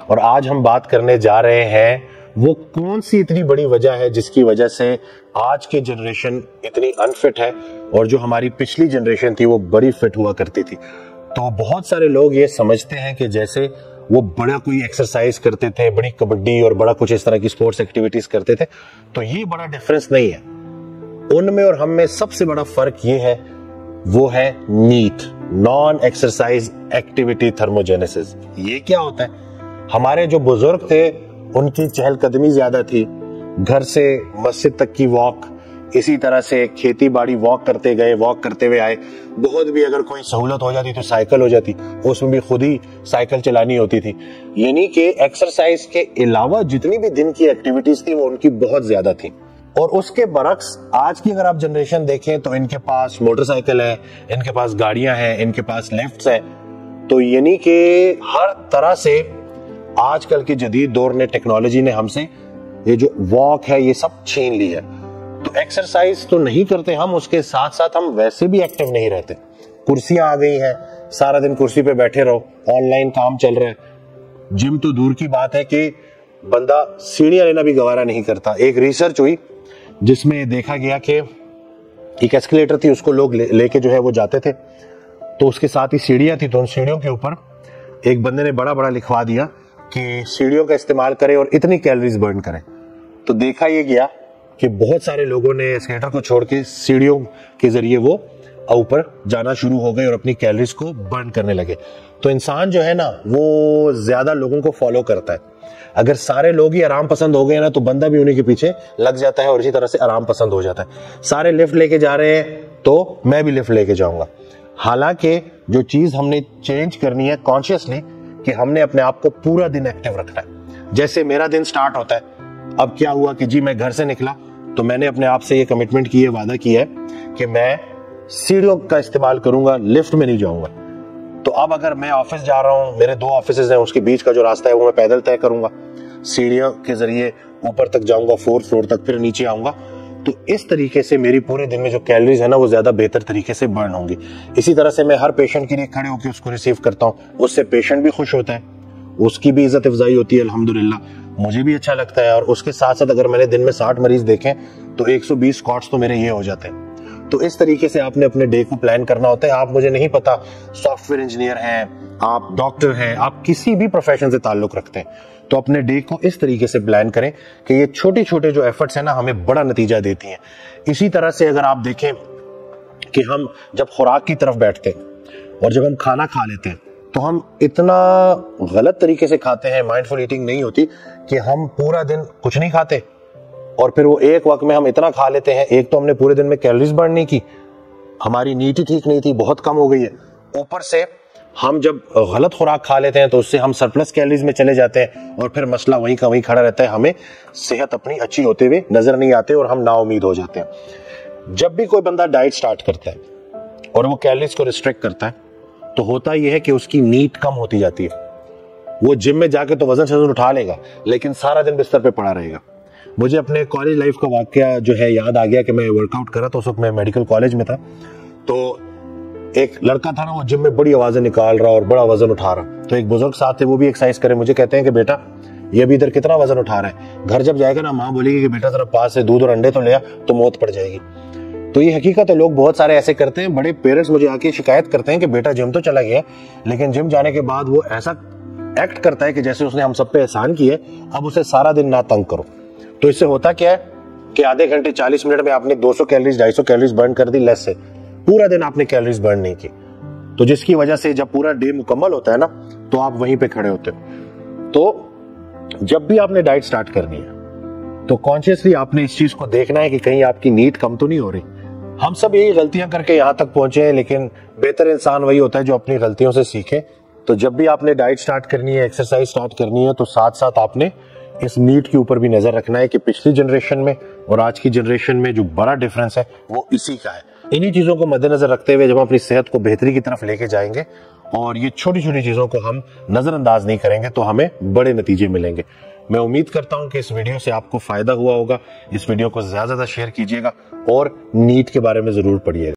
اور آج ہم بات کرنے جا رہے ہیں وہ کون سی اتنی بڑی وجہ ہے جس کی وجہ سے آج کی جنریشن اتنی انفٹ ہے اور جو ہماری پچھلی جنریشن تھی وہ بڑی فٹ ہوا کرتی تھی. تو بہت سارے لوگ یہ سمجھتے ہیں کہ جیسے وہ بڑا کوئی ایکسرسائز کرتے تھے, بڑی کبڈی اور بڑا کچھ اس طرح کی سپورٹس ایکٹیویٹیز کرتے تھے, تو یہ بڑا ڈیفرنس نہیں ہے. ان میں اور ہم میں سب سے بڑا فرق یہ ہے, وہ ہے neat, non exercise activity thermogenesis. یہ کیا ہوتا ہے؟ ہمارے جو بزرگ تھے ان کی چہل قدمی زیادہ تھی, گھر سے مسجد تک کی واک, اسی طرح سے کھیتی باڑی واک کرتے گئے, واک کرتے ہوئے آئے. بہت بھی اگر کوئی سہولت ہو جاتی تو سائیکل ہو جاتی, اس میں بھی خود ہی سائیکل چلانی ہوتی تھی. یعنی کہ ایکسرسائز کے علاوہ جتنی بھی دن کی ایکٹیویٹیز تھی وہ ان کی بہت زیادہ تھی. اور اس کے برعکس آج کی اگر آپ جنریشن دیکھیں تو ان کے پاس موٹر سائیکل ہے, ان کے پاس گاڑیاں ہیں, ان کے پاس لفٹس ہیں. تو یعنی کہ ہر طرح سے آج کل کے جدید دور نے, ٹیکنالوجی نے ہم سے یہ جو واک ہے یہ سب چھین لی ہے. تو ایکسرسائز تو نہیں کرتے ہم, اس کے ساتھ ساتھ ہم ویسے بھی ایکٹیو نہیں رہتے. کرسیاں آ گئی ہیں, سارا دن کرسی پہ بیٹھے رہو, آن لائن کام چل رہا ہے. جم تو دور کی بات ہے کہ بندہ سیڑھیاں لینا بھی گوارا نہیں کرتا. ایک ریسرچ ہوئی جس میں دیکھا گیا کہ ایک ایسکیلیٹر تھی, اس کو لوگ لے کے جو ہے وہ جاتے تھے, تو اس کے ساتھ ہی سیڑھیاں تھی. تو ان سیڑھیوں کے اوپر ایک بندے نے بڑا بڑا لکھوا دیا کہ سیڑھیوں کا استعمال کرے اور اتنی کیلوریز برن کرے. تو دیکھا یہ گیا کہ بہت سارے لوگوں نے ایسکیلیٹر کو چھوڑ کے سیڑھیوں کے ذریعے وہ اوپر جانا شروع ہو گئے اور اپنی کیلوریز کو برن کرنے لگے. تو انسان جو ہے نا وہ زیادہ لوگوں کو فالو کرتا ہے. اگر سارے لوگ ہی آرام پسند ہو گئے نا تو بندہ بھی انہیں کے پیچھے لگ جاتا ہے اور اسی طرح سے آرام پسند ہو جاتا ہے. سارے لفٹ لے کے جا رہے ہیں تو میں بھی لفٹ لے کے جاؤں گا. حالانکہ جو چیز ہم نے چینج کرنی ہے کانشیسلی کہ ہم نے اپنے آپ کو پورا دن ایکٹیو رکھنا ہے. جیسے میرا دن سٹارٹ ہوتا ہے, اب کیا ہوا کہ جی میں گھر سے نکلا تو میں نے اپنے آپ سے یہ کمٹمنٹ کی ہے, وعدہ کیا ہے کہ میں سیڑھیوں کا استعمال کروں گا, لفٹ میں نہیں جاؤں گا. تو اب اگر میں آفس جا رہا ہوں, میرے 2 آفیسز ہیں, اس کے بیچ کا جو راستہ ہے وہ میں پیدل طے کروں گا, سیڑھیوں کے ذریعے اوپر تک جاؤں گا, 4th فلور تک, پھر نیچے آؤں گا. تو اس طریقے سے میری پورے دن میں جو کیلوریز ہے نا وہ زیادہ بہتر طریقے سے برن ہوں گی. اسی طرح سے میں ہر پیشنٹ کے لیے کھڑے ہو کے اس کو ریسیو کرتا ہوں, اس سے پیشنٹ بھی خوش ہوتا ہے, اس کی بھی عزت افزائی ہوتی ہے, الحمدللہ مجھے بھی اچھا لگتا ہے. اور اس کے ساتھ ساتھ اگر میں نے دن میں 60 مریض دیکھیں تو 120 اسکواٹس تو میرے یہ ہو جاتے ہیں. تو اس طریقے سے آپ نے اپنے ڈے کو پلان کرنا ہوتا ہے. آپ, مجھے نہیں پتا, سافٹ ویئر انجینئر ہیں, آپ ڈاکٹر ہیں, آپ کسی بھی پروفیشن سے تعلق رکھتے ہیں, تو اپنے ڈے کو اس طریقے سے پلان کریں کہ یہ چھوٹے چھوٹے جو ایفرٹس ہیں نا ہمیں بڑا نتیجہ دیتی ہیں. اسی طرح سے اگر آپ دیکھیں کہ ہم جب خوراک کی طرف بیٹھتے ہیں اور جب ہم کھانا کھا لیتے ہیں تو ہم اتنا غلط طریقے سے کھاتے ہیں, مائنڈ فل ایٹنگ نہیں ہوتی, کہ ہم پورا دن کچھ نہیں کھاتے اور پھر وہ ایک وقت میں ہم اتنا کھا لیتے ہیں. ایک تو ہم نے پورے دن میں کیلوریز برن نہیں کی, ہماری نیٹ ہی ٹھیک نہیں تھی, بہت کم ہو گئی ہے. اوپر سے ہم جب غلط خوراک کھا لیتے ہیں تو اس سے ہم سرپلس کیلوریز میں چلے جاتے ہیں اور پھر مسئلہ وہیں کا وہیں کھڑا رہتا ہے. ہمیں صحت اپنی اچھی ہوتے ہوئے نظر نہیں آتے اور ہم نا امید ہو جاتے ہیں. جب بھی کوئی بندہ ڈائٹ سٹارٹ کرتا ہے اور وہ کیلوریز کو ریسٹرکٹ کرتا ہے تو ہوتا یہ ہے کہ اس کی نیٹ کم ہوتی جاتی ہے. وہ جم میں جا کے تو وزن اٹھا لے گا لیکن سارا دن بستر پہ پڑا رہے گا. مجھے اپنے کالج لائف کا واقعہ جو ہے یاد آ گیا کہ میں ورک آؤٹ کر رہا تھا, اس وقت میں میڈیکل کالج میں تھا. تو ایک لڑکا تھا نا, وہ جم میں بڑی آوازیں نکال رہا اور بڑا وزن اٹھا رہا. تو ایک بزرگ ساتھ تھے, وہ بھی ایکسرسائز کرے, مجھے کہتے ہیں کہ بیٹا یہ ابھی ادھر کتنا وزن اٹھا رہا ہے, گھر جب جائے گا نا ماں بولے گی کہ بیٹا ذرا پاس سے دودھ اور انڈے تو لیا تو موت پڑ جائے گی. تو یہ حقیقت ہے, لوگ بہت سارے ایسے کرتے ہیں. بڑے پیرنٹس مجھے آ کے شکایت کرتے ہیں کہ بیٹا جم تو چلا گیا لیکن جم جانے کے بعد وہ ایسا ایکٹ کرتا ہے کہ جیسے اس نے ہم سب پہ احسان کیا ہے, اب اسے سارا دن نہ تنگ کرو. تو اس سے ہوتا کیا ہے کہ آدھے گھنٹے 40 منٹ میں آپ نے 200 کیلوریز 250 کیلوریز برن کر دی لیس سے, پورا دن آپ نے کیلوریز برن نہیں کی. تو جس کی وجہ سے جب پورا ڈے مکمل ہوتا ہے نا تو آپ وہیں پہ کھڑے ہوتے ہو. تو جب بھی آپ نے ڈائٹ سٹارٹ کرنی ہے تو کانشیسلی آپ نے اس چیز کو دیکھنا ہے کہ کہیں آپ کی نیٹ کم تو نہیں ہو رہی. ہم سب یہی غلطیاں کر کے یہاں تک پہنچے ہیں, لیکن بہتر انسان وہی ہوتا ہے جو اپنی غلطیوں سے سیکھے. تو جب بھی آپ نے ڈائٹ سٹارٹ کرنی ہے, ایکسرسائز سٹارٹ کرنی ہے, تو ساتھ ساتھ آپ نے اس نیٹ کے اوپر بھی نظر رکھنا ہے کہ پچھلی جنریشن میں اور آج کی جنریشن میں جو بڑا ڈیفرنس ہے وہ اسی کا ہے. انہی چیزوں کو مد نظر رکھتے ہوئے جب ہم اپنی صحت کو بہتری کی طرف لے کے جائیں گے اور یہ چھوٹی چھوٹی چیزوں کو ہم نظر انداز نہیں کریں گے تو ہمیں بڑے نتیجے ملیں گے. میں امید کرتا ہوں کہ اس ویڈیو سے آپ کو فائدہ ہوا ہوگا. اس ویڈیو کو زیادہ زیادہ شیئر کیجیے گا اور نیٹ کے بارے میں ضرور پڑھیے گا.